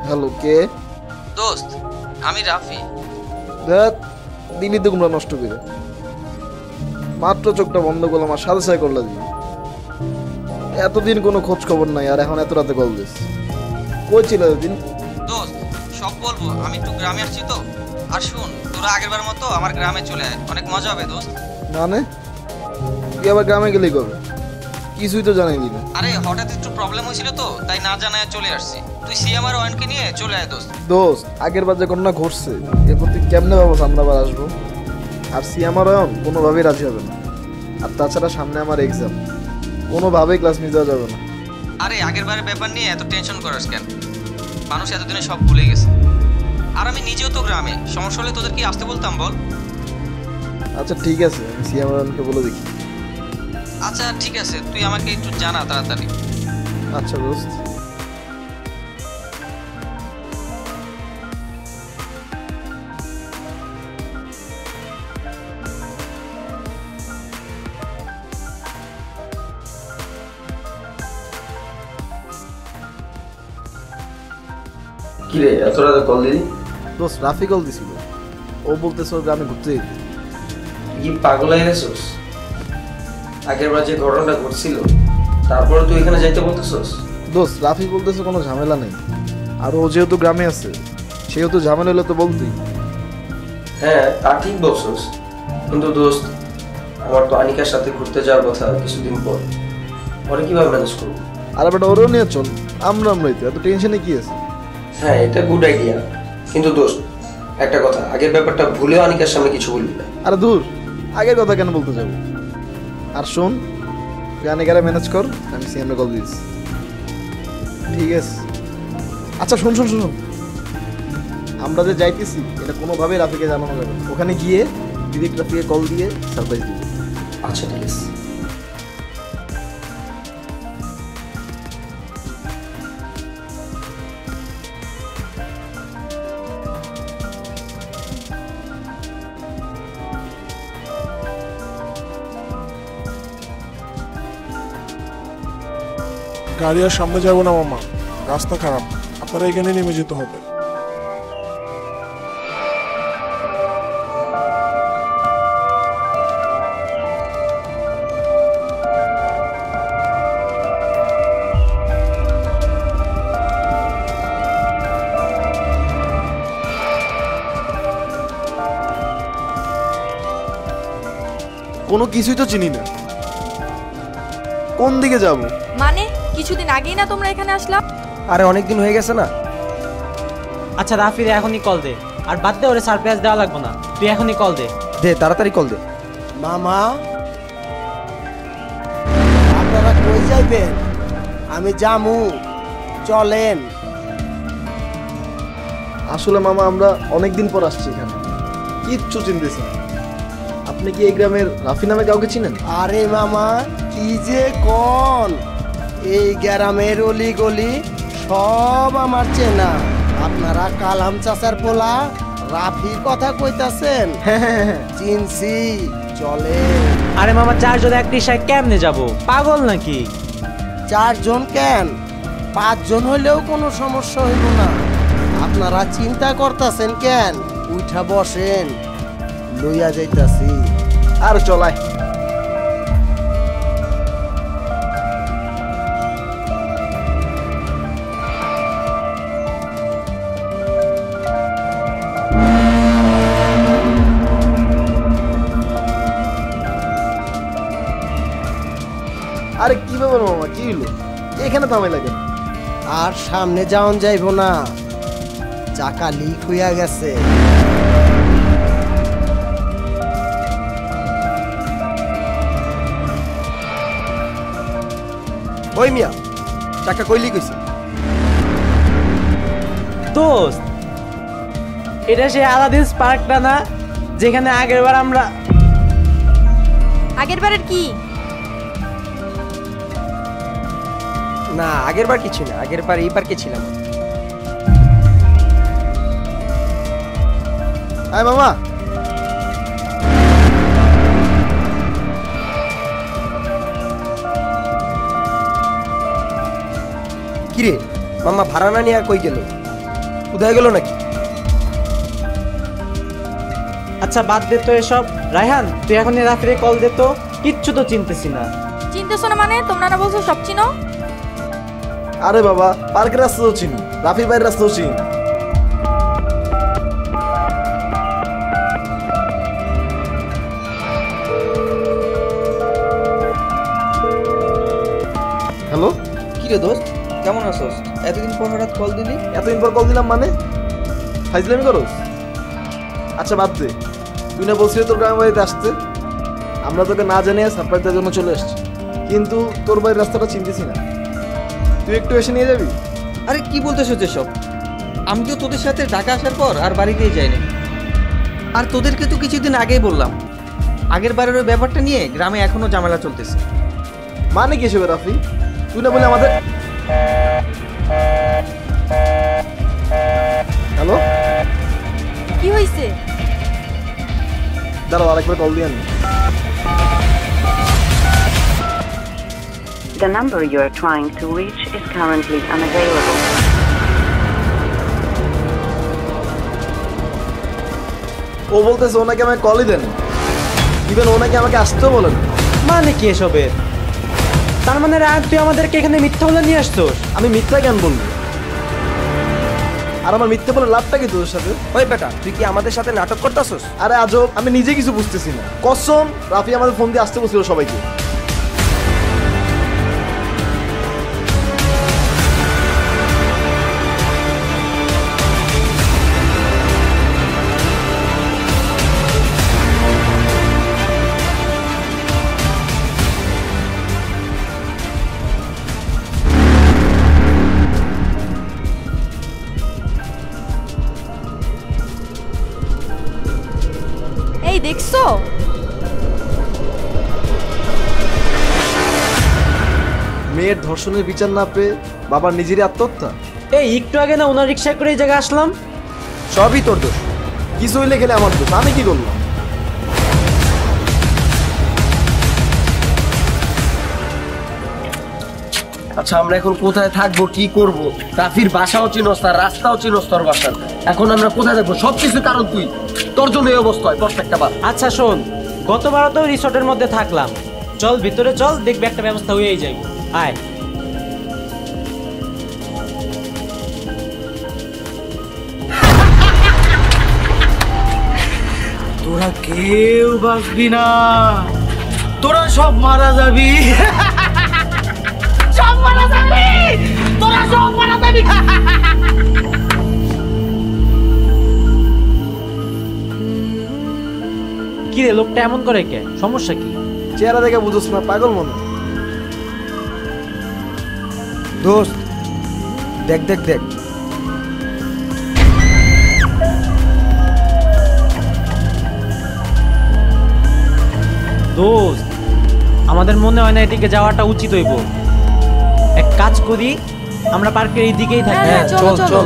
Hello, কে? দোস্ত, আমি রাফি। দেখ, দিনই তো তোমরা নষ্ট করে মাত্র চোখটা বন্ধ করলাম আর সাথে সাথে করলা দিই। এতদিন কোনো খোঁজ খবর নাই আর এখন এত রাতে কল দিস। কই ছিল এতদিন? দোস্ত, সব বলবো, আমি একটু গ্রামে আসছি তো। আর শুন, তোরা আগেরবার মতো আমার গ্রামে চলে আয়, অনেক মজা হবে দোস্ত। মানে তুই আবার গ্রামে গেলেই কবে? কিছুই তো জানাই দিবি। আরে হঠাৎ একটু প্রবলেম হয়েছিল তো, তাই না জানায় চলে আসছি। তুই সিএম আর ওয়ানকে নিয়ে চলে আয় দোস্ত। দোস্ত, আগের বার যে ঘটনা ঘটছে এরপর তুই কেমনে ভাবছ আমরা আবার আসবো? আর আমার অয়ন কোনোভাবেই রাজি হবে না। আর তাছাড়া সামনে আমার এক্সাম, কোনোভাবেই ক্লাস মিস দেওয়া যাবে না। আরে আগেরবারের ব্যাপার নিয়ে এত টেনশন করিস কেন? মানুষ এতদিনে সব ভুলে গেছে। আর আমি নিজেও তো গ্রামে, সমস্যা হলে তোদের কি আসতে বলতাম বল? আচ্ছা ঠিক আছে, আমি সিএম অয়নকে বলে দেখি। আচ্ছা ঠিক আছে, তুই আমাকে একটু জানা তাড়াতাড়ি। আচ্ছা দোস্ত। কি রে, এত রাতে কল দিলি? দোস্ত, রাফি কল দিছিল। ও বলতেছে ওর গ্রামে ঘুরতে যেতে। কি পাগল হয়ে গেছিস? আগের বার যে ঘটনাটা ঘটছিল তারপরে তুই এখানে যাইতে বলতেছস? দোস্ত, রাফি বলতেছে কোনো ঝামেলা নেই, আর ও যেহেতু গ্রামে আছে সেহেতু ঝামেলা হলে তো বলতেই। হ্যাঁ, তা ঠিক বলছস, কিন্তু দোস্ত আমার তো আনিকার সাথে ঘুরতে যাওয়ার কথা কিছুদিন পর। পরে কিভাবে ম্যানেজ করবো? আর বেটা ওরও নিয়ে চল, আমরাই তো, এত টেনশনে কি আছে? হ্যাঁ, এটা গুড আইডিয়া, কিন্তু দোস্ত একটা কথা, আগের ব্যাপারটা ভুলেও আনিকার সামনে কিছু বলবি না। আরে দূর, আগের কথা কেন বলতে যাবো? আর শোন, তুই আনিকারে ম্যানেজ কর, আমি সিএম কল দিস। ঠিক আছে। আচ্ছা শোন শোন শোন, আমরা যে যাইতেছি এটা কোনোভাবেই রাফিকে জানানো যাবে না। ওখানে গিয়ে ডিরেক্ট রাফিকে কল দিয়ে সারপ্রাইজ দিব। আচ্ছা ঠিক আছে। গাড়ি আর সামনে যাবো না মামা, রাস্তা খারাপ, আপনারা এখানে নেমে যেতে হবে। কোনো কিছুই তো চিনি না, কোন দিকে যাব? মানে কিছুদিন আগেই না তোমরা এখানে আসলাম? আরে অনেক দিন হয়ে গেছে না। আচ্ছা রাফিরে এখনই কল দে, আর বাদ দে, ওরে সারপ্রাইজ দেওয়া লাগবে না, তুই এখনই কল দে। দে তাড়াতাড়ি কল দে। মামা, আপনারা কই যাইবেন? আমি জামু, চলেন। আসলে মামা আমরা অনেকদিন পর আসছি এখানে, কিচ্ছু চিনতেছি না। আপনি কি এই গ্রামের রাফি নামে কাউকে চিনেন? আরে মামা, কি যে কোন, এই গ্রামের অলি গলি সব আমার চেনা। আপনারা কালাম চাচার পোলা রাফির কথা কইতাছেন? চিনছি, চলে। আরে মামা, 4 জন এক রিক্সায় কেমনে যাব? পাগল নাকি? 4 জন কেন, 5 জন হইলেও কোনো সমস্যা হইব না। আপনারা চিন্তা করতেছেন কেন? উঠা বসেন, লইয়া যাইতাছি। আর চলায়। আরে কি ব্যাপার মামা, কি হলো? এখানে থামাই লাগে। আর সামনে যাওন যাইব না, চাকা লিক হইয়া গেছে। ওই মিয়া, চাকা কইলি কইছে? দোস্ত, এটা সেই আলাদিন স্পার্কটা না, যেখানে আগেরবার আমরা... আগের বারের কি? না, আগের বার কিছু না, আগের বার এই পার্কে ছিলাম। আয় মামা, কিরে মামা, ভাড়া না নিয়ে কই গেল? কোথায় গেল নাকি? আচ্ছা বাদ দে তো এসব। রায়হান তুই এখন রাফিরে কল দে তো, কিচ্ছু তো চিনতেছি না। চিনতেছো না মানে? তোমরা না বলছো সব চিনো? আরে বাবা, পার্কের রাস্তা তো চিনি, রাফির বাইরের রাস্তাও চিনি না। হ্যালো, কি রে দোস্ত, কেমন আছোস? এতদিন পর হঠাৎ কল দিলি? এতদিন পর কল দিলাম মানে? ফাইজলামি করোস? আচ্ছা বাদ দে, তুই না বলছিলি তোর গ্রামের বাড়িতে আসতে, আমরা তোকে না জানিয়ে সারপ্রাইজ দেওয়ার জন্য চলে এসছি, কিন্তু তোর বাড়ির রাস্তাটা চিনতেছি না, তুই একটু এসে নিয়ে যাবি? আরে কি বলতেছো যেসব? আমি তো তোদের সাথে ঢাকা আসার পর আর বাড়িতেই যাইনি। আর তোদেরকে তো কিছুদিন আগেই বললাম, আগের বারের ওই ব্যাপারটা নিয়ে গ্রামে এখনো ঝামেলা চলতেছে। মানে কি হিসেবে রাফি? তুই না বলে আমাদের। হ্যালো, কি হয়েছে? দাঁড়াও আরেকবার কল দিয়ে আনি। The number you are trying to reach is currently unavailable. ও বলতেছে ওনাকে আমাকে কলই দেন, ইভেন ওনাকে আমাকে আসতেও বলেন। মানে কি এসবের? তার মানে রায়হান তুই আমাদেরকে এখানে মিথ্যা বলে নিয়ে আসছোস? আমি মিথ্যা কেন বলবো? আর আমার মিথ্যে বলে লাভটা কি তোদের সাথে? ওই বেটা, তুই কি আমাদের সাথে নাটক করতেছস? আরে আজব, আমি নিজে কিছু বুঝতেছি না। কসম, রাফি আমাদের ফোন দিয়ে আসতে বলছিল সবাইকে। এই দেখছো? মেয়ের ধর্ষণের বিচার না পেয়ে বাবার নিজেরই আত্মহত্যা। এই একটু আগে না ওনার রিক্সায় করে এই জায়গায় আসলাম। সবই তোর দোষ, কিছু হইলে খেলে আমার দোষ। আমি কি করলাম? আচ্ছা আমরা এখন কোথায় থাকবো, কি করব? রাফির বাসাও চিনস, তার রাস্তাও চিনস তোর বাসার। এখন আমরা কোথায় থাকবো? সবকিছু কারণ তুই, তোর জন্য এই অবস্থা হয় প্রত্যেকটা বার। আচ্ছা শোন, গতবারও তো রিসোর্টের মধ্যে থাকলাম, চল ভিতরে চল, দেখবি একটা ব্যবস্থা হয়েই যাবে। আয়। তোরা কেউ বাঁচবি না, তোরা সব মারা যাবি, সব মারা যাবি, তোরা সব মারা যাবি। কি রে, লোকটা এমন করে কে? সমস্যা কি? চেহারা দেখে বুঝোস না, পাগল মনে। দোস্ত দেখ দেখ দেখ, দোস্ত আমাদের মনে হয় না এদিকে যাওয়াটা উচিত হইব। এক কাজ করি, আমরা পার্কের এই দিকেই থাকি। হ্যাঁ, চলো, চলো।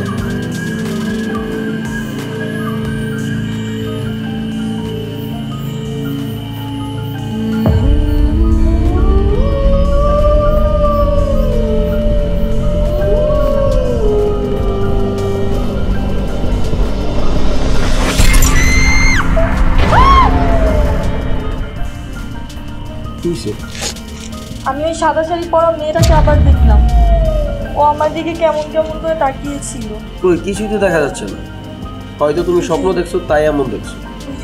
আমি ওই সাদা শাড়ি পরা মেয়েটাকে আবার দেখলাম, ও আমার দিকে কেমন কেমন করে তাকিয়েছিল। কই কিছুই তো দেখা যাচ্ছে না, হয়তো তুমি স্বপ্ন দেখছো তাই এমন দেখছো,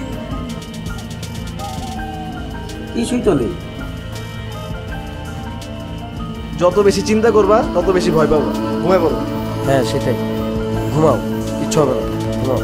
কিছুই তো নেই। যত বেশি চিন্তা করবা তত বেশি ভয় পাবা। ঘুমায় পড়ো। হ্যাঁ সেটাই, ঘুমাও, কিচ্ছু হবে না, ঘুমাও।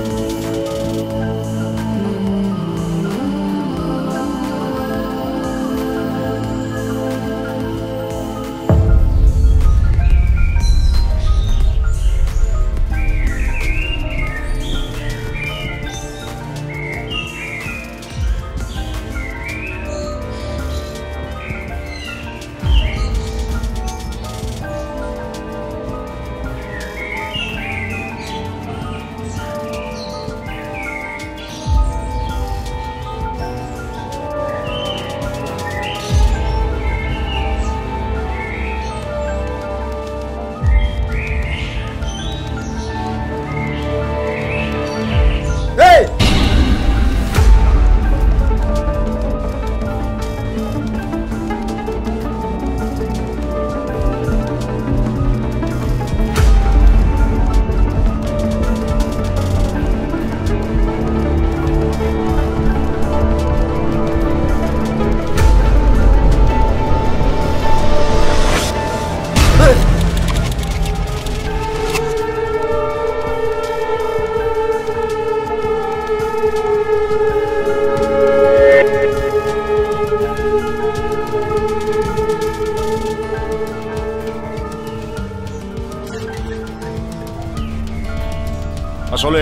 আসলে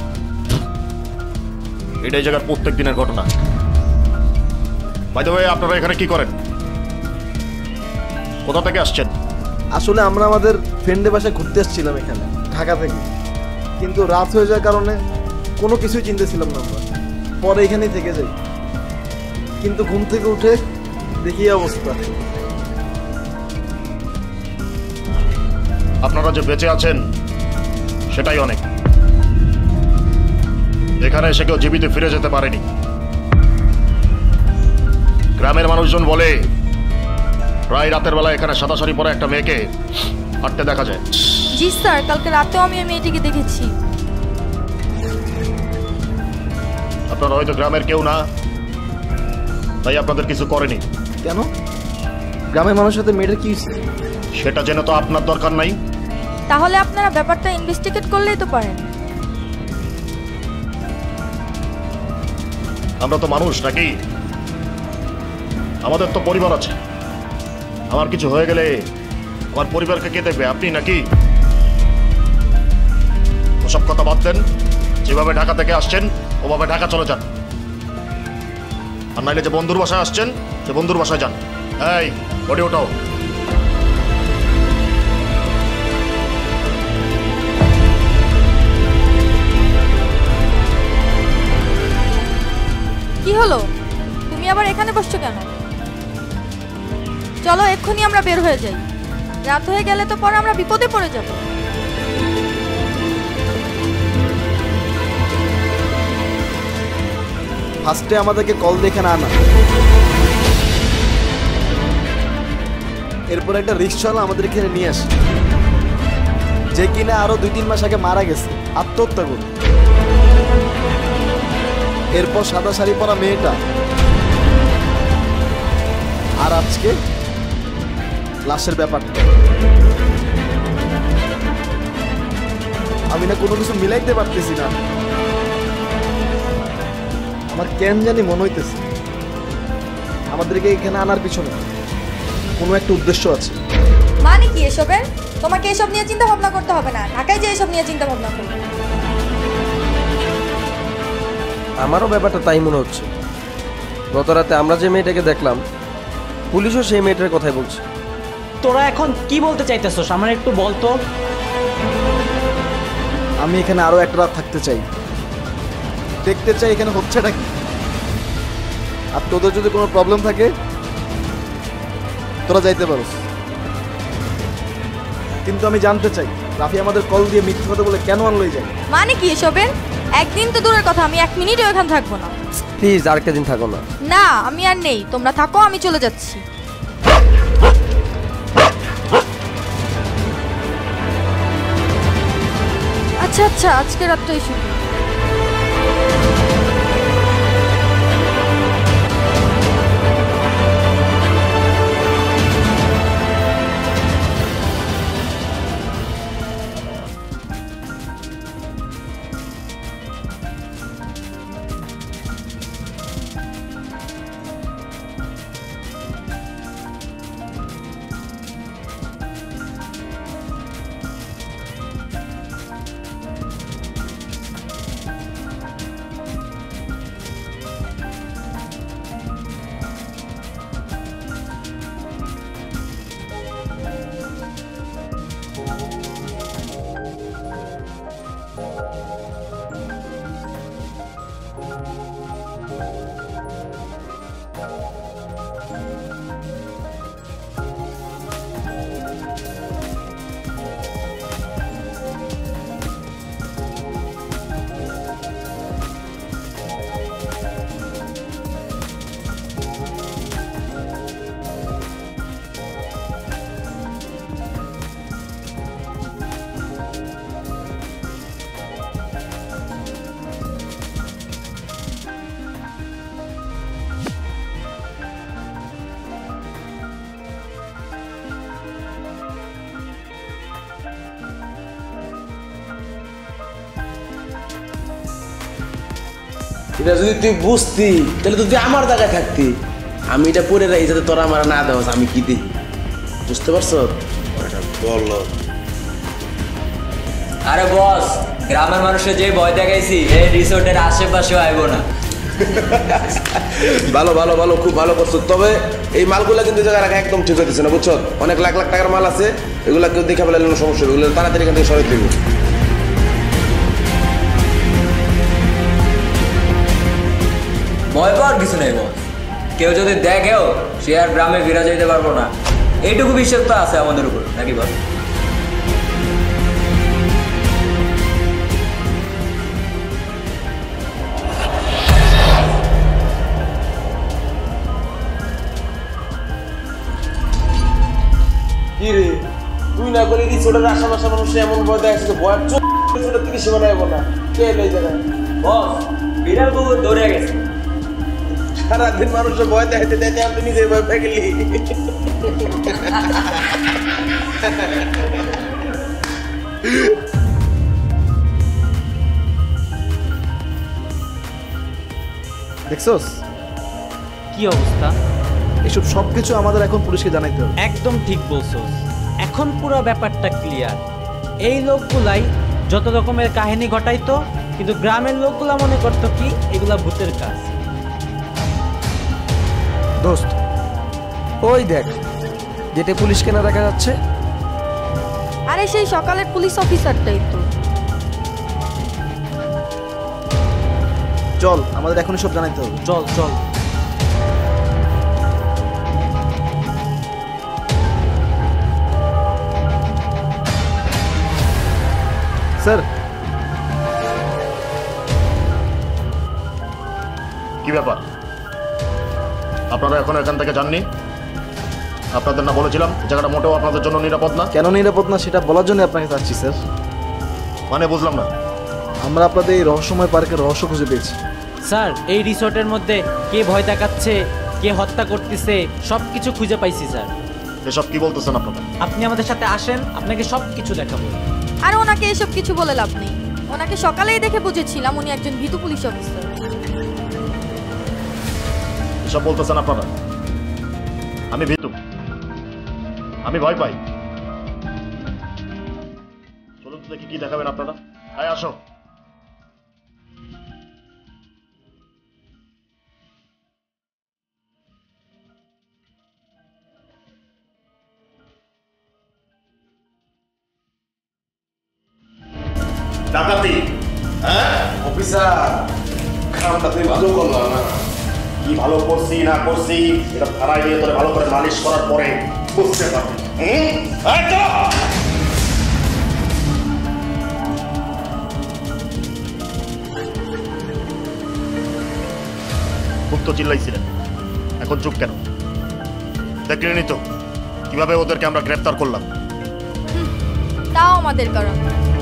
এটাই জায়গার প্রত্যেক দিনের ঘটনা। বাই দ্য ওয়ে, আপনারা এখানে কি করেন? কোথা থেকে আসছেন? আসলে আমরা আমাদের ফ্রেন্ডের বাসায় ঘুরতে এসেছিলাম এখানে ঢাকা থেকে, কিন্তু রাত হয়ে যাওয়ার কারণে কোনো কিছুই চিনতেছিলাম না আমরা। পরে এখানেই থেকে যাই, কিন্তু ঘুম থেকে উঠে দেখি এই অবস্থা। আপনারা যে বেঁচে আছেন সেটাই অনেক। এখানে এসে কেউ জীবিত ফিরে যেতে পারেনি। গ্রামের মানুষজন বলে প্রায় রাতের বেলা এখানে সাদা শাড়ি পরা একটা মেয়েকে হাঁটতে দেখা যায়। জি স্যার, কালকে রাতেও আমি এই মেয়েটিকে দেখেছি। আপনারা হয়তো গ্রামের কেউ না, তাই আপনাদের কিছু করেনি। কেন? গ্রামের মানুষের সাথে মেয়েটার কি হয়েছে সেটা জেনে তো আপনার দরকার নাই। তাহলে আপনারা ব্যাপারটা ইনভেস্টিগেট করলেই তো পারেন। আমরা তো মানুষ নাকি? আমাদের তো পরিবার আছে। আমার কিছু হয়ে গেলে আমার পরিবারকে কে দেখবে? আপনি নাকি? ওসব কথা বাদ দেন। যেভাবে ঢাকা থেকে আসছেন ওভাবে ঢাকা চলে যান, আর নাইলে যে বন্ধুর বাসায় আসছেন সে বন্ধুর বাসায় যান। এই বডি ওঠাও। কি হলো, তুমি আবার এখানে বসছো কেন? চলো এক্ষুনি আমরা বের হয়ে যাই। রাত হয়ে গেলে তো পরে আমরা বিপদে পড়ে যাব। ফার্স্টে আমাদেরকে কল দেখে না আনা, এরপর একটা রিক্সাওয়ালা আমাদের এখানে নিয়ে আসে, যে কিনা আরো 2-3 মাস আগে মারা গেছে আত্মহত্যা করে। এরপর সাদা শাড়ি পরা মেয়েটা, আর আজকে লাশের ব্যাপারটা। আমি না কোনো কিছু মিলাইতে পারতেছি না। আমার কেন জানি মনে হইতেছে আমাদেরকে এখানে আনার পিছনে কোনো একটা উদ্দেশ্য আছে। মানে কি এসবের? তোমাকে এসব নিয়ে চিন্তা ভাবনা করতে হবে না, ঢাকায় যে এসব নিয়ে চিন্তা ভাবনা করবে। আমারও ব্যাপারটা তাই মনে হচ্ছে। গত রাতে আমরা যে মেয়েটাকে দেখলাম, পুলিশও সেই মেয়েটার কথাই বলছে। তোরা এখন কি বলতে চাইতেছস আমার একটু বলতো। আমি এখানে আরো একটা রাত থাকতে চাই, দেখতে চাই এখানে হচ্ছেটা কি। আর তোদের যদি কোনো প্রবলেম থাকে তোরা যাইতে পারো, কিন্তু আমি জানতে চাই রাফি আমাদের কল দিয়ে মিথ্যে কথা বলে কেন আনলো এই জায়গায়। মানে কি এসবের? একদিন তো দূরের কথা, আমি 1 মিনিটও এখানে থাকবো না। প্লিজ আর একটা দিন থাকো না। না, আমি আর নেই, তোমরা থাকো, আমি চলে যাচ্ছি। আচ্ছা আচ্ছা, আজকে রাতটাই শুধু। এটা যদি তুই বুঝতি তাহলে তো তুই আমার জায়গায় থাকতি। আমি এটা পরে রাখি যাতে তোরা আমার না দেওয়া, আমি কি দিই, বুঝতে পারছ? বল আরে বস, গ্রামের মানুষের যে ভয় দেখাইছি এই রিসোর্টের আশেপাশেও আইব না। ভালো ভালো ভালো, খুব ভালো করছো। তবে এই মালগুলা কিন্তু জায়গা রাখা একদম ঠিক হইতেছে না, বুঝছো? অনেক লাখ লাখ টাকার মাল আছে, এগুলা কেউ দেখে ফেলালে সমস্যা হবে। এগুলো তাড়াতাড়ি এখান থেকে সরাই দেবো। ভয় পাওয়ার কিছু নেই বস, কেউ যদি দেখেও সে আর গ্রামে ফিরে যেতে পারবো না, এইটুকু বিশ্বাস তো আছে আমাদের উপর, নাকি বস? কি রে, তুই না করলে রিসোর্টের আশেপাশে মানুষ এমন ভয় দেখাচ্ছে, ভয়ের চোখ রিসোর্টের থেকে সীমা নেবো না। কে এলো এই জায়গায়? বস, বিড়াল কুকুর দৌড়ে গেছে। সারাদিন মানুষের ভয় দেখাতে দেখাতে আমি নিজের ভয় পেয়ে গেলি। দেখছোস কি অবস্থা? এসব সবকিছু আমাদের এখন পুলিশকে জানাইতে হবে। একদম ঠিক বলছোস, এখন পুরো ব্যাপারটা ক্লিয়ার। এই লোকগুলাই যত রকমের কাহিনী ঘটাইতো, কিন্তু গ্রামের লোকগুলা মনে করতো কি এগুলা ভূতের কাজ। দোস্ত, ওই দেখ গেটে পুলিশকে না দেখা যাচ্ছে। আরে সেই সকালের পুলিশ অফিসারটাই তো। চল, আমাদের এখন সব জানাইতে হবে। চল চল। স্যার, কি ব্যাপার? আপনারা এখন এখান থেকে যাননি? আপনাদের না বলেছিলাম জায়গাটা মোটেও আপনাদের জন্য নিরাপদ না? কেন নিরাপদ না সেটা বলার জন্য আপনাকে চাচ্ছি স্যার। মানে বুঝলাম না। আমরা আপনাদের এই রহস্যময় পার্কের রহস্য খুঁজে পেয়েছি। স্যার, এই রিসোর্টের মধ্যে কে ভয় দেখাচ্ছে, কে হত্যা করতেছে, সবকিছু খুঁজে পাইছি স্যার। এসব কি বলতেছেন আপনারা? আপনি আমাদের সাথে আসেন, আপনাকে সবকিছু দেখাবো। আর ওনাকে এসব কিছু বলে লাভ নেই, ওনাকে সকালেই দেখে বুঝেছিলাম উনি একজন ভীতু পুলিশ অফিসার। এসব বলতেছেন আপনারা? আমি ভীতু? আমি ভয় পাই? চলুন তো দেখি কি দেখাবেন আপনারা। আয় আসো। ডাকাতি? হ্যাঁ অফিসার, কামটা তুই ভালো করলাম না। কি ভালো করছি না করছি এটা থানায় নিয়ে তোরে ভালো করে নালিশ করার পরে বুঝতে পারবি। খুব তো চিল্লাইছিলেন, এখন চুপ কেন? দেখলেনই তো কিভাবে ওদেরকে আমরা গ্রেফতার করলাম। তাও আমাদের কারণ।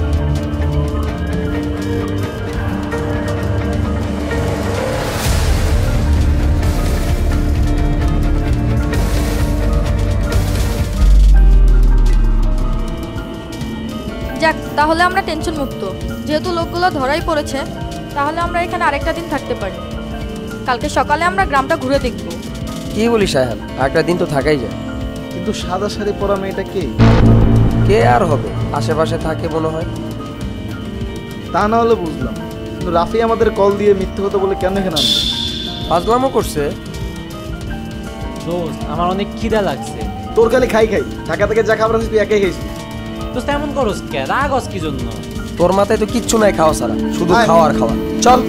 যাক, তাহলে আমরা টেনশন মুক্ত। যেহেতু লোকগুলো ধরাই পড়েছে, তাহলে আমরা এখানে আরেকটা দিন থাকতে পারি। কালকে সকালে আমরা গ্রামটা ঘুরে দেখব। কি বলিস সায়হান, একটা দিন তো থাকাই যায়। কিন্তু সাদা শাড়ি পরা মেয়েটা কে? কে আর হবে, আশেপাশে থাকে মনে হয়। তা না হলে বুঝলাম, কিন্তু রাফি আমাদের কল দিয়ে মিথ্যে কথা বলে কেন এখানে আনলো? ফাজলামও করছে। দোস্ত, আমার অনেক খিদা লাগছে। তোর খালি খাই খাই, ঢাকা থেকে যা খাবার আছে তুই একাই খাইছিস। তো তেমন করস কে? রাগস কি জন্য? তোর মাথায় তো কিচ্ছু নাই খাওয়া ছাড়া, শুধু খাওয়া আর খাওয়া। চল।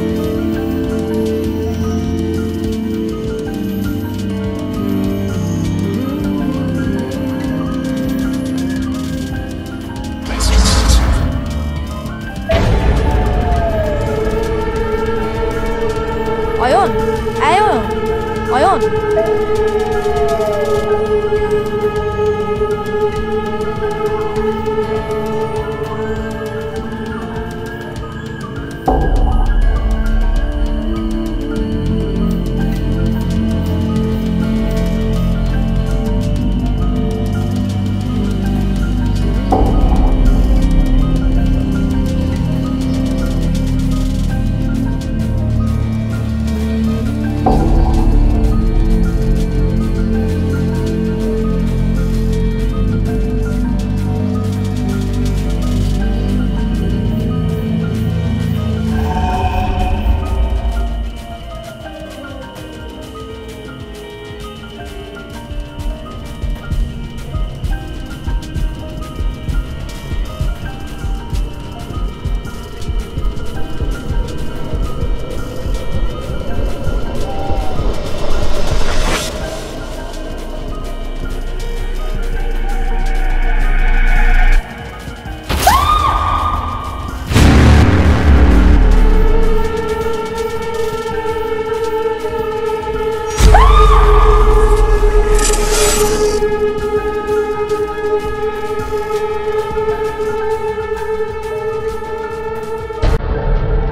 অয়ন, অয়ন, অয়ন।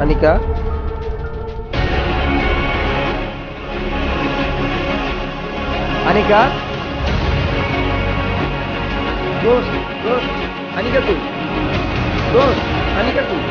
আনিকা, আনিকা, দোস্ত দোস্ত, আনিকা তুই, দোস্ত আনিকা তুই।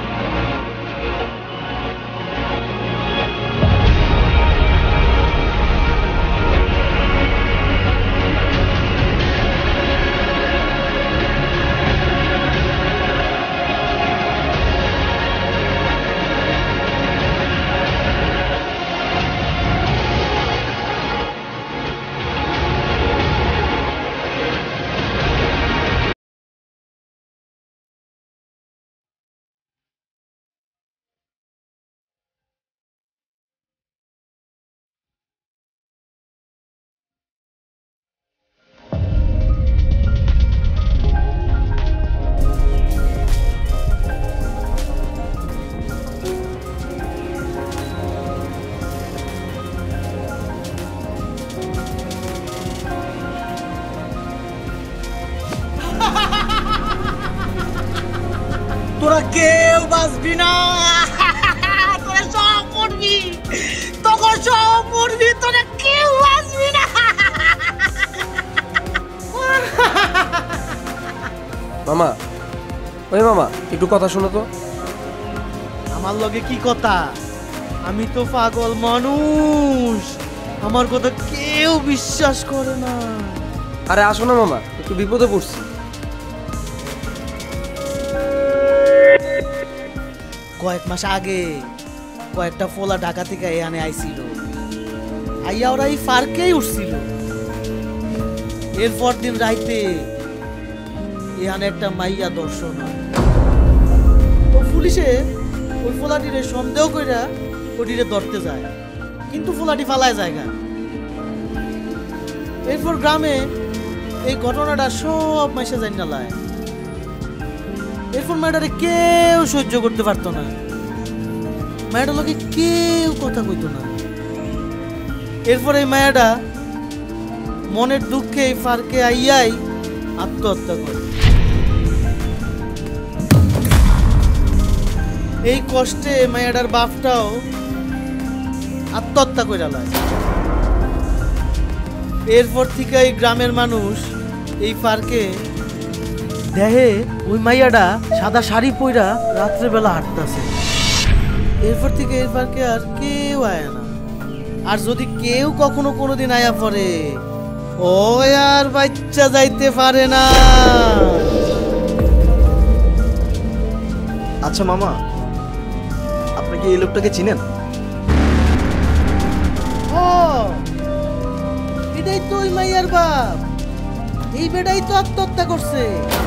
তোরা কেউ বাঁচবি না, তোরা সব মরবি, তখন সব মরবি, তোরা কেউ বাঁচবি না। মামা, ওই মামা একটু কথা শোনো তো। আমার লগে কি কথা? আমি তো পাগল মানুষ, আমার কথা কেউ বিশ্বাস করে না। আরে আসো না মামা, একটু বিপদে পড়ছি। কয়েক মাস আগে কয়েকটা ফোলা ঢাকা থেকে এখানে আইছিল, আইয়া ওরা এই পার্কেই উঠছিল। এরপর দিন রাইতে এখানে একটা মাইয়া দর্শন হয়। ও পুলিশে ওই ফোলাটিরে সন্দেহ কইরা ওটিরে ধরতে যায়, কিন্তু ফোলাটি ফালায় জায়গা। এরপর গ্রামে এই ঘটনাটা সব মাইসে জানি না লাই। এরপর মেয়েটারে কেউ সহ্য করতে পারতো না, মেয়েটার লোকে কেউ কথা কইতো না। এরপর এই মায়াটা মনের দুঃখে এই পার্কে আইয়াই আত্মহত্যা করে। এই কষ্টে মায়াটার বাপটাও আত্মহত্যা করে লায়। এরপর থেকে এই গ্রামের মানুষ এই পার্কে দেহে ওই মাইয়াটা সাদা শাড়ি পইরা রাত্রেবেলা হাঁটতেছে। এরপর থেকে এই পার্কে আর কেউ আয় না, আর যদি কেউ কখনো কোনোদিন আয়া পড়ে ও আর বাচ্চা যাইতে পারে না। আচ্ছা মামা, আপনি কি এই লোকটাকে চিনেন? ও এটাই তো ওই মাইয়ার বাপ, এই বেটাই তো আত্মহত্যা করছে।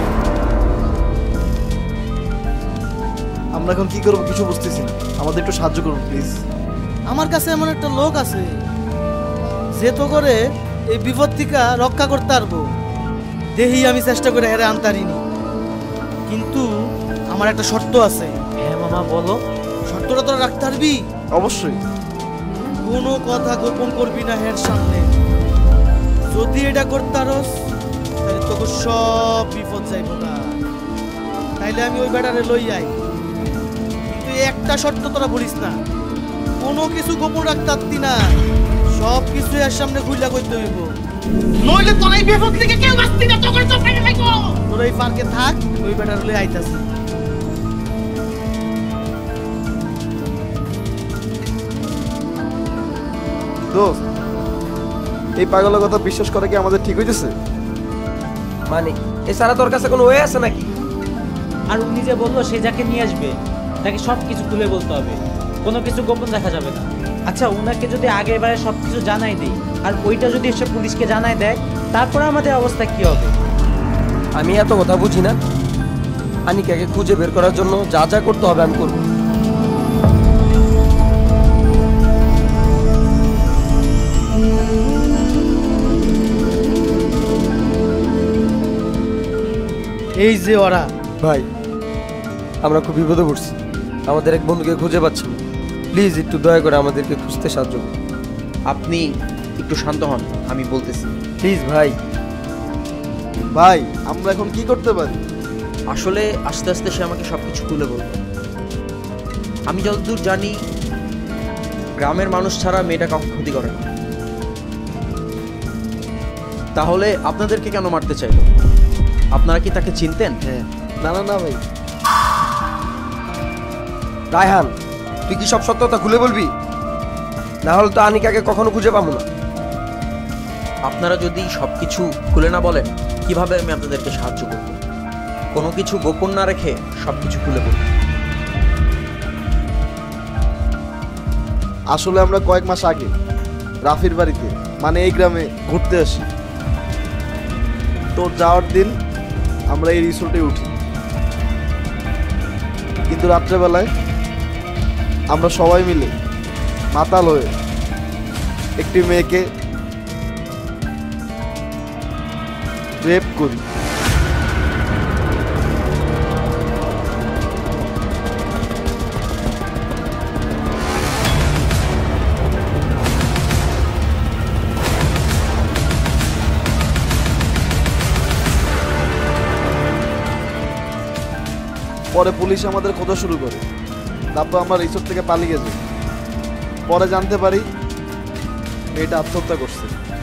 আমরা এখন কি করবো কিছু বুঝতেছি না, আমাদের একটু সাহায্য করুন প্লিজ। আমার কাছে এমন একটা লোক আছে যে তো করে এই বিপদ থেকে রক্ষা করতে পারবো। দেহি আমি চেষ্টা করে হেরে আনতারিনি, কিন্তু আমার একটা শর্ত আছে। হ্যাঁ মামা বলো। শর্তটা তোরা রাখতে পারবি? অবশ্যই। কোনো কথা গোপন করবি না হের সামনে। যদি এটা করতে পারস তাহলে তোকে সব বিপদ যাইব না। তাইলে আমি ওই বেটারে লই যাই, কিন্তু একটা শর্ত তোরা বলিস না, কোনো কিছু গোপন রাখতে পারতি না, সব কিছু এর সামনে খুইলা করতে হইব, নইলে তোরা এই বিপদ থেকে কেউ বাঁচতি না। তোকে তো ফেলে রাখবো। তোরা এই পার্কে থাক, ওই বেটারে লই আইতাছি। দোস্ত, এই পাগলের কথা বিশ্বাস করা কি আমাদের ঠিক হইতেছে? মানে এছাড়া তোর কাছে কোনো ওয়ে আছে নাকি? আর উনি যে বললো সে যাকে নিয়ে আসবে তাকে সব কিছু খুলে বলতে হবে, কোনো কিছু গোপন রাখা যাবে না। আচ্ছা ওনাকে যদি আগের বারে সব কিছু জানাই দেই আর ওইটা যদি এসে পুলিশকে জানাই দেয়, তারপরে আমাদের অবস্থা কি হবে? আমি এত কথা বুঝি না, আনিকাকে খুঁজে বের করার জন্য যা যা করতে হবে আমি করব। এই যে ওরা। ভাই আমরা খুব বিপদে পড়ছি, আমাদের এক বন্ধুকে খুঁজে পাচ্ছি না, প্লিজ একটু দয়া করে আমাদেরকে খুঁজতে সাহায্য করুন। আপনি একটু শান্ত হন, আমি বলতেছি। প্লিজ ভাই। ভাই আমরা এখন কি করতে পারি? আসলে আস্তে আস্তে সে আমাকে সব কিছু খুলে বলবে। আমি যতদূর জানি গ্রামের মানুষ ছাড়া মেয়েটা কাউকে ক্ষতি করে না। তাহলে আপনাদেরকে কেন মারতে চাইল? আপনারা কি তাকে চিনতেন? হ্যাঁ। না না না ভাই। রায়হান, তুই কি সব সত্যতা খুলে বলবি? না হলে তো আনিকাকে কখনো খুঁজে পাবো না। আপনারা যদি সবকিছু খুলে না বলেন কিভাবে আমি আপনাদেরকে সাহায্য করব? কোনো কিছু গোপন না রেখে সবকিছু খুলে বলুন। আসলে আমরা কয়েক মাস আগে রাফির বাড়িতে মানে এই গ্রামে ঘুরতে আসি। তো যাওয়ার দিন আমরা এই রিসোর্টে উঠি, কিন্তু রাত্রেবেলায় আমরা সবাই মিলে মাতাল হয়ে একটি মেয়েকে রেপ করি। পরে পুলিশ আমাদের খোঁজা শুরু করে। তারপর আমরা রিসোর্ট থেকে পালিয়ে যাই। পরে জানতে পারি মেয়েটা আত্মহত্যা করছে।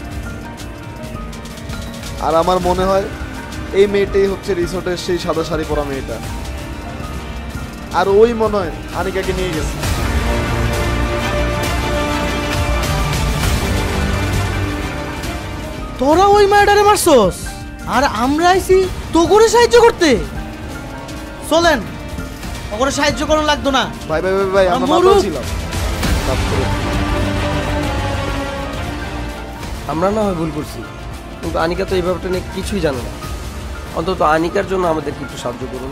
আর আমার মনে হয় এই মেয়েটাই হচ্ছে রিসোর্টের সেই সাদা শাড়ি পরা মেয়েটা। আর ওই মনে হয় আনিকাকে নিয়ে গেছে। তোরা ওই মেয়েটারে মারছস আর আমরা আইছি তো করে সাহায্য করতে। চলেন, ওরে সাহায্য করার লাগতো না। ভাই ভাই ভাই ভাই আমরা মাতাল ছিলাম। আমরা না হয় ভুল করছি, কিন্তু আনিকা তো এই ব্যাপারটা নিয়ে কিছুই জানে না। অন্তত আনিকার জন্য আমাদেরকে একটু সাহায্য করুন।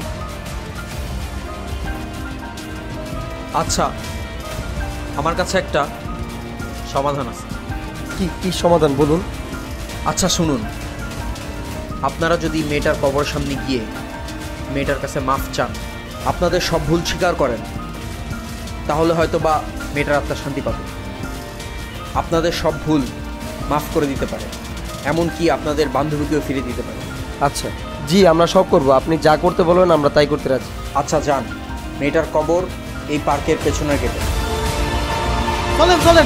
আচ্ছা, আমার কাছে একটা সমাধান আছে। কি কি সমাধান বলুন? আচ্ছা শুনুন, আপনারা যদি মেয়েটার কবরের সামনে গিয়ে মেয়েটার কাছে মাফ চান, আপনাদের সব ভুল স্বীকার করেন, তাহলে হয়তো বা মেয়েটার আত্মা শান্তি পাবে। আপনাদের সব ভুল মাফ করে দিতে পারে, এমনকি আপনাদের বান্ধবীকেও ফিরে দিতে পারে। আচ্ছা জি, আমরা সব করব। আপনি যা করতে বলবেন আমরা তাই করতে রাজি। আচ্ছা যান, মেয়েটার কবর এই পার্কের পেছনের গেটে। চলেন চলেন।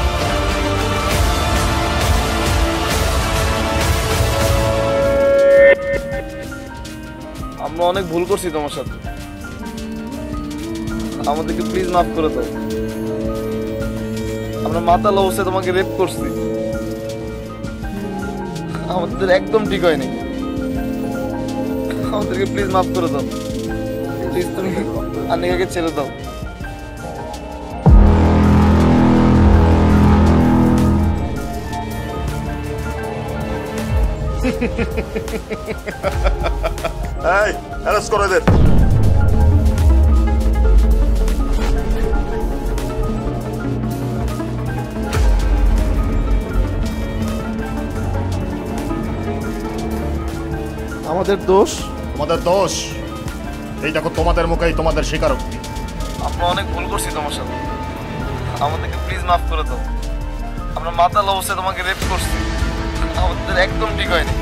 আমরা অনেক ভুল করছি তোমার সাথে, আমাদেরকে প্লিজ মাফ করে দাও। আমরা মাতাল অবস্থায় তোমাকে রেপ করছি, আমাদের একদম ঠিক হয়নি। আমাদেরকে প্লিজ মাফ করে দাও। প্লিজ তুমি আনিকাকে ছেড়ে দাও। এই অ্যারেস্ট করে দেন। আমাদের দোষ। তোমাদের দোষ? এই দেখো তোমাদের মুখেই তোমাদের স্বীকারোক্তি। আমরা অনেক ভুল করছি তোমার সাথে, আমাদেরকে প্লিজ মাফ করে দাও। আমরা মাতাল অবস্থায় তোমাকে রেপ করছি, আমাদের একদম ঠিক হয়নি।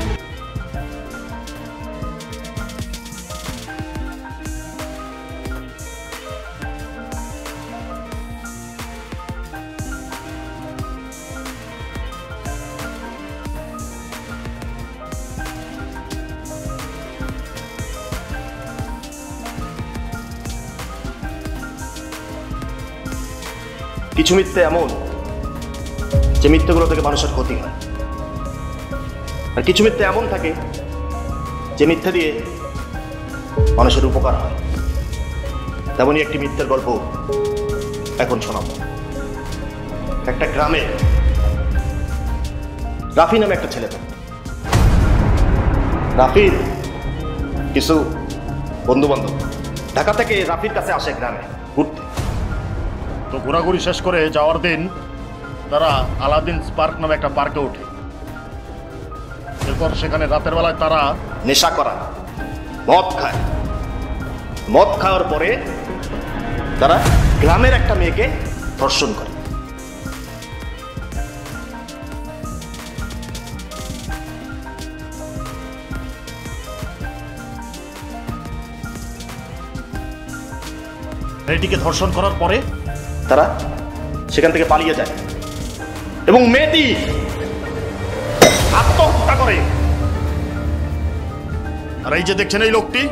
কিছু মিথ্যে এমন যে মিথ্যেগুলো থেকে মানুষের ক্ষতি হয়, আর কিছু মিথ্যে এমন থাকে যে মিথ্যে দিয়ে মানুষের উপকার হয়। তেমনই একটি মিথ্যের গল্প এখন শোনাবো। একটা গ্রামে রাফি নামে একটা ছেলে থাকে। রাফির কিছু বন্ধু বান্ধব ঢাকা থেকে রাফির কাছে আসে গ্রামে ঘুরতে। তো ঘোরাঘুরি শেষ করে যাওয়ার দিন তারা আলাদিন পার্ক নামে একটা পার্কে ওঠে। এরপর সেখানে রাতের বেলায় তারা নেশা করা, মদ খায়। মদ খাওয়ার পরে তারা গ্রামের একটা মেয়েকে ধর্ষণ করে। মেয়েটিকে ধর্ষণ করার পরে তারা সেখান থেকে পালিয়ে যায় এবং মেয়েটি আত্মহত্যা করে। আর এই যে দেখছেন এই লোকটি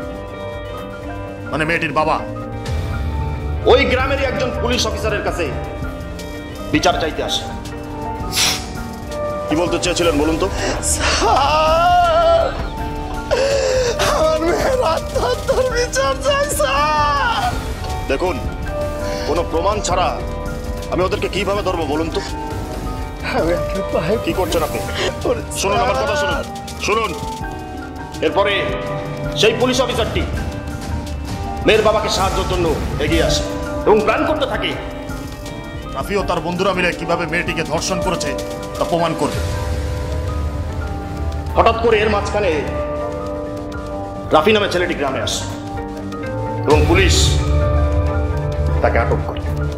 মানে মেয়েটির বাবা, ওই গ্রামেরই একজন পুলিশ অফিসারের কাছে বিচার চাইতে আসে। কি বলতে চেয়েছিলেন বলুন তো? আমার মেয়ের আত্মহত্যার বিচার চাই স্যার। দেখুন, কোনো প্রমাণ ছাড়া আমি ওদেরকে কিভাবে ধরবো বলুন তো? কি করছেন আপনি? শুনুন আমার কথা, শুনুন শুনুন। এরপরে সেই পুলিশ অফিসারটি মেয়ের বাবাকে সাহায্যের জন্য এগিয়ে আসে এবং প্ল্যান করতে থাকে রাফি ও তার বন্ধুরা মিলে কিভাবে মেয়েটিকে ধর্ষণ করেছে তা প্রমাণ করবে। হঠাৎ করে এর মাঝখানে রাফি নামে ছেলেটি গ্রামে আসে এবং পুলিশ তাকে আটক করে।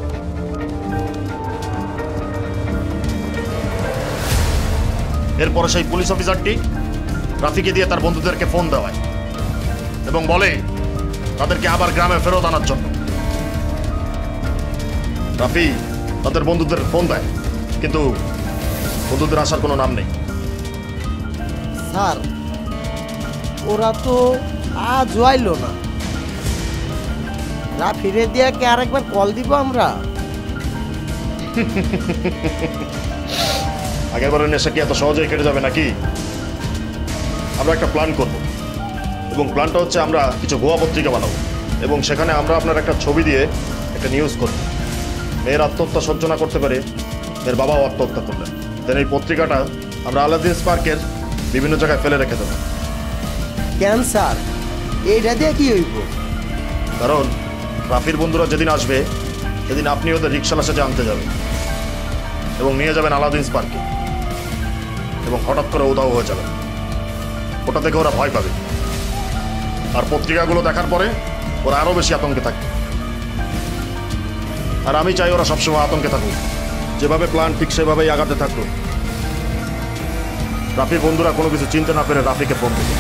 এরপরে সেই পুলিশ অফিসারটি রাফিকে দিয়ে তার বন্ধুদেরকে ফোন দেওয়ায় এবং বলে তাদেরকে আবার গ্রামে ফেরত আনার জন্য। রাফি তাদের বন্ধুদের ফোন দেয়, কিন্তু বন্ধুদের আসার কোনো নাম নেই। স্যার, ওরা তো আজও আইলো না। ফিরে দিয়া কে আরেকবার কল দিব আমরা? আগেরবারের নেশা কি এত সহজেই কেটে যাবে নাকি? আমরা একটা প্ল্যান করব এবং প্ল্যানটা হচ্ছে আমরা কিছু ভুয়া পত্রিকা বানাবো এবং সেখানে আমরা আপনার একটা ছবি দিয়ে একটা নিউজ করব। মেয়ের আত্মহত্যা সহ্য না করতে পারে মেয়ের বাবাও আত্মহত্যা করলেন, দেন এই পত্রিকাটা আমরা আলাদিন পার্কের বিভিন্ন জায়গায় ফেলে রেখে দেবো। কেন স্যার, এইটা দিয়ে কি হইব? কারণ রাফির বন্ধুরা যেদিন আসবে সেদিন আপনি ওদের রিক্সালা সাথে আনতে যাবেন এবং নিয়ে যাবেন আলাদিন পার্কে এবং হঠাৎ করে উধাও হয়ে যাবেন। ওটা দেখে ওরা ভয় পাবে আর পত্রিকাগুলো দেখার পরে ওরা আরো বেশি আতঙ্কে থাকবে। আর আমি চাই ওরা সবসময় আতঙ্কে থাকুক, যেভাবে প্ল্যান ঠিক সেভাবেই আগাতে থাকলো। রাফির বন্ধুরা কোনো কিছু চিনতে না পেরে রাফিকে ফোন দেবে।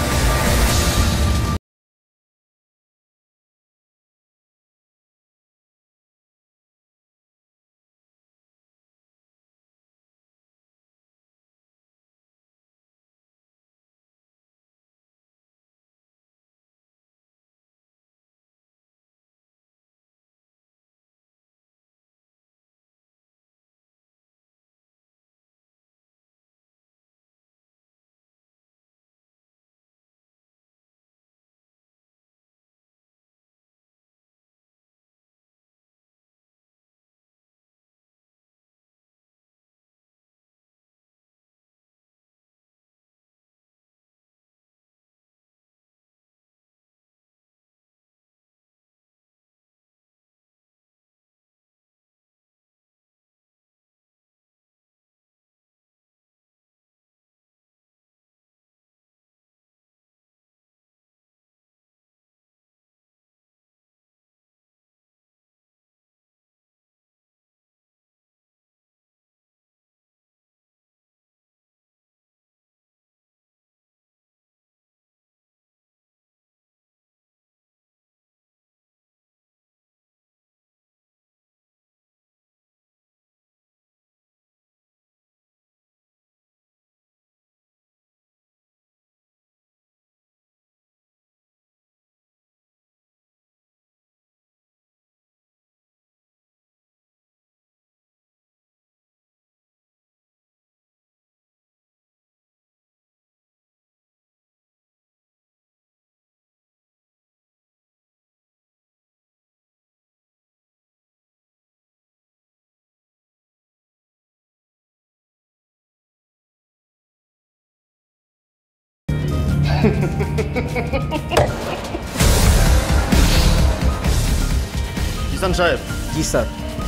কিষান সাহেব। জি স্যার।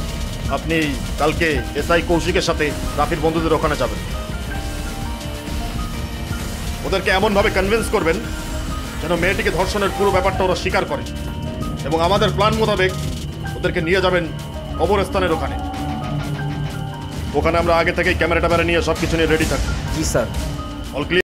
আপনি কালকে এসআই কৌশিকের সাথে রাফির বন্ধুদের ওখানে যাবেন। ওদেরকে এমনভাবে কনভিন্স করবেন যেন মেয়েটিকে ধর্ষণের পুরো ব্যাপারটা ওরা স্বীকার করে এবং আমাদের প্ল্যান মোতাবেক ওদেরকে নিয়ে যাবেন কবরস্থানের ওখানে। ওখানে আমরা আগে থেকেই ক্যামেরা ট্যামেরা নিয়ে সবকিছু নিয়ে রেডি থাকবো। জি স্যার। All clear.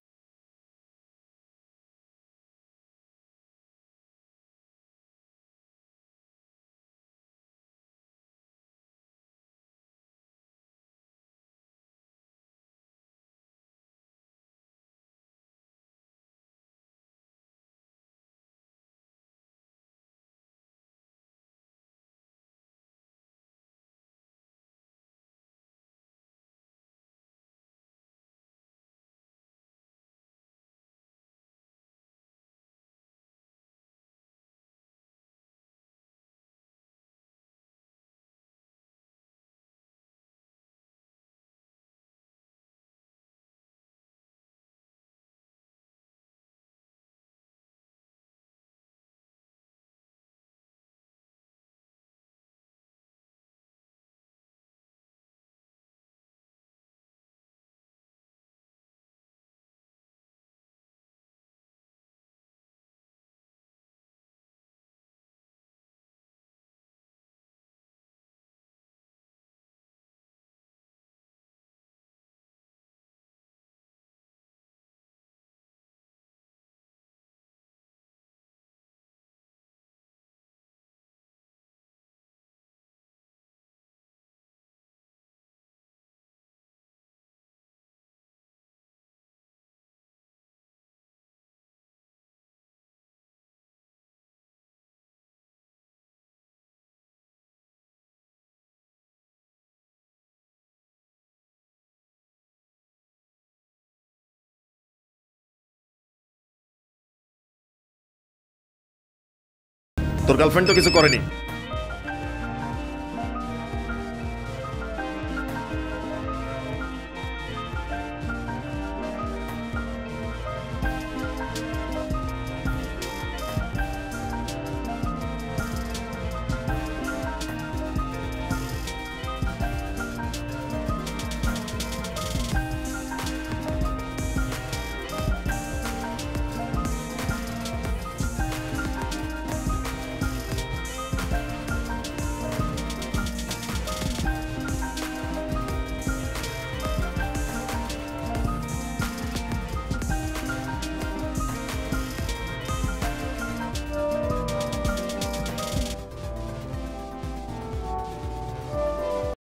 তোর গার্লফ্রেন্ড তো কিছু করেনি